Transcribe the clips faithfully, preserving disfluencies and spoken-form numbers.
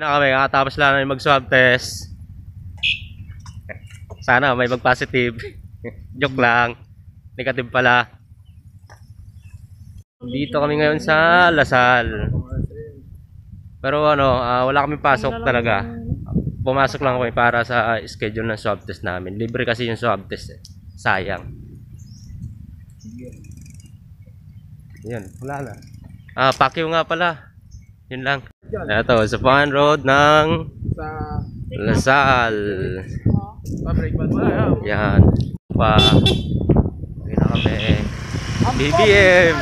Na kami, kakatapos lang namin mag-swab test. Sana may mag-positive. Joke lang. Negative pala. Dito kami ngayon sa Lasal. Pero ano, uh, wala kami pasok talaga. Pumasok lang kami para sa schedule ng swab test namin. Libre kasi yung swab test eh. Sayang. Yan, wala na. Ah, Pacquiao nga pala. Yun lang. Ito, sa Pan Road ng Lasal. Yan. Pa. Ayun na kami. B B M.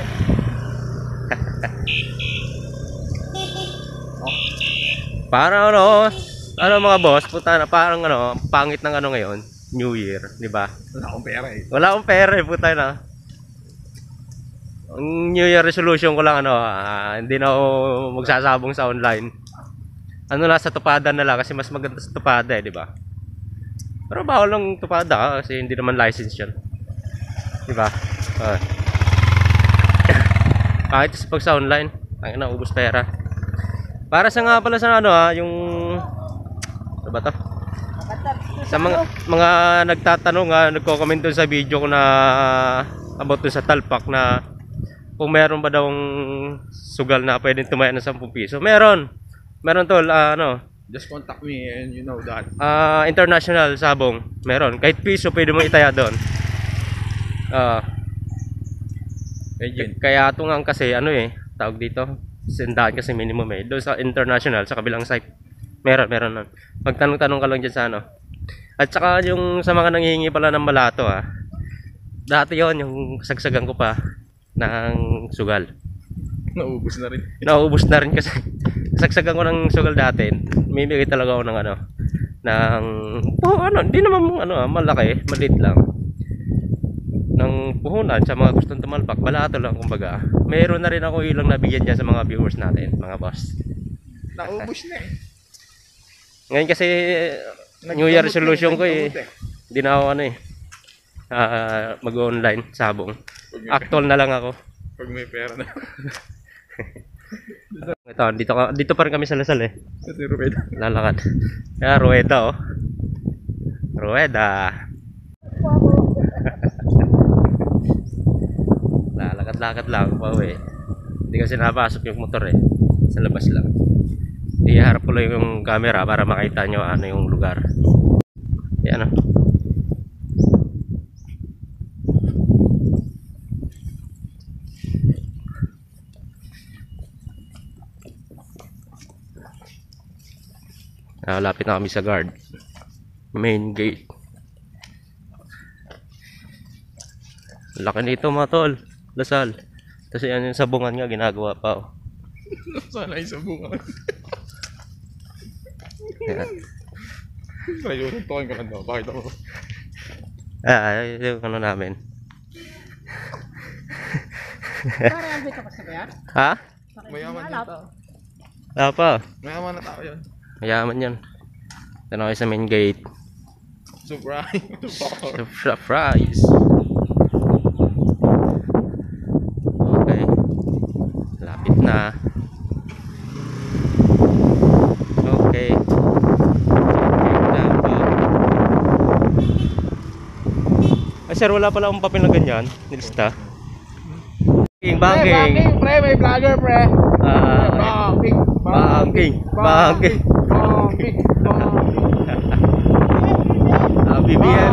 Parang ano, ano mga boss, puta na parang ano, pangit ng ano ngayon, New Year, di ba? Wala akong pera eh. Wala akong pera eh, puta na. Ang New Year resolution ko lang ano, uh, hindi na ako magsasabong sa online. Ano lang sa tupada na lang kasi mas maganda sa tupada eh, di ba? Pero bawal lang tupada kasi hindi naman license yun. Di ba? Uh. Kahit sa pag sa online, ang ina ubos pera. Para sa nga pala sa ano ha, yung ano ba to? Sa mga mga nagtatanong ha, nagko-comment doon sa video ko na about doon sa Talpak na kung meron ba daw sugal na pwedeng tumaya ng ten piso. Meron. Meron tol, uh, ano? Just contact me and you know that. Ah, uh, international sabong. Meron. Kahit piso pwede mo itaya doon. Ah. Uh, kaya ito nga kasi ano eh, tawag dito. Sendaan kasi minimum eh. Doon sa international, sa kabilang site. Meron, meron nun. Magtanong-tanong ka lang dyan sa ano. At saka yung sa mga nanghihingi pala ng malato ha. Dati yon yung sagsagan ko pa ng sugal. Naubos na rin. Naubos na rin kasi sagsagan ko ng sugal dati. May bigay talaga ako ng ano. Ng, oh ano, hindi naman ano, malaki, maliit lang. Ng puhunan sa mga gustong tumalpak, balato lang kumbaga. Mayroon na rin ako ilang nabigyan dyan sa mga viewers natin, mga boss. Naubos na eh. Ngayon kasi New Year resolution ko eh. Hindi na ako ano eh. Uh, mag-online sabong. Actual na lang ako. Pag may pera na. Ito, dito, dito pa rin kami sa Lasal eh. Kasi Rueda. Lalakad. Kaya Rueda oh. Rueda. Lalakad-lakad lang pa eh. Hindi kasi napasok yung motor eh. Sa labas lang. Iharap ko lang yung camera para makita nyo ano yung lugar. Yan o. Ah, lapit na kami sa guard. Main gate. Laki nito mga tol. Lasal. Kasi yan yung sabungan nga ginagawa pa oh. Sana yung sabungan. Yan. Ayun, tokin ko lang daw. Bakit ako? Ah, yung ano namin. Ha? Mayaman yung tao. Wala pa. Mayaman na tao yun. Mayaman yan. Tanong kayo sa main gate. Surprise. Surprise. Okay. Lapit na. Okay. Ay sir, wala pala akong papel na ganyan. Nilista. Banking, banking. Pre, may vlogger pre. Ah, banking. Banking. Banking. Banking. Ah, B B M.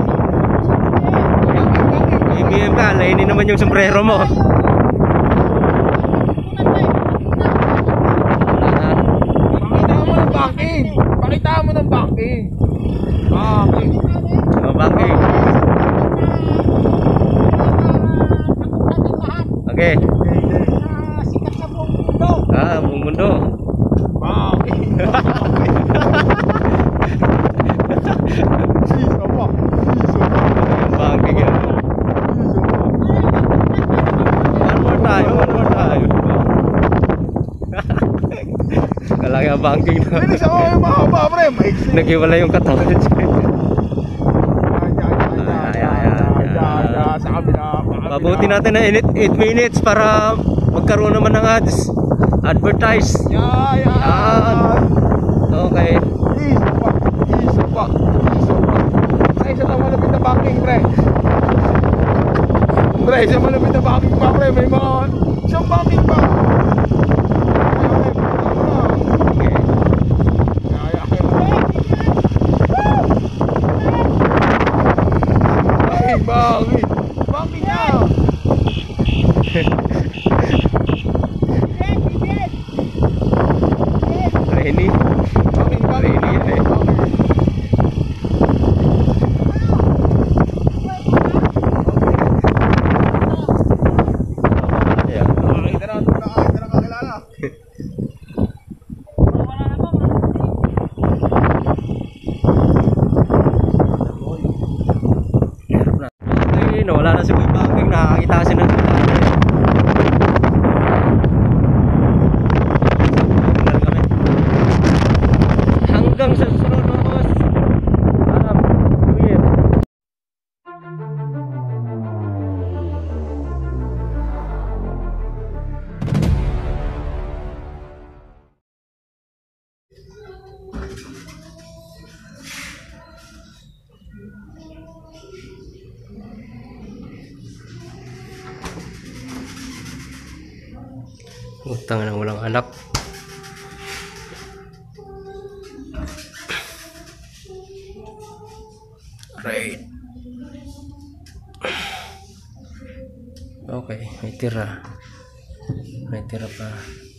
B B M ka, lainin naman yung sombrero mo. Pakita mo ng banking. Banking. Oh, banking. Okay. Sikat sa buong mundo. Ah, buong mundo. Banking. Siso pa. Siso pa. Banking yan. One more time, one more time. Kalaki ang banking na. Pwede sa mga mahaba pre. Naghiwala yung katawan niya. Sa kabila. Mabuti natin na eight minutes para magkaroon naman ng ads. Advertise. Yeah, yeah. Yan. Okay. Isa pa. Isa pa. Isa pa. Pre, isa na malapit na backing, pre. Pre, isa malapit na backing pa, pre. May mga isang backing pa. Okay. Kaya, kaya. Ay, backing. Backing na. Rainy. Backing, backing. Rainy yan eh. Ayan. Nakakita na, nakakita na kakilala. Okay, nawala na si Boy Backing. Nakakita kasi ng hanggang sa susunod mga boss. Alam, tuwid. Utang na walang anak. Right. Okay, may tira. May tira pa.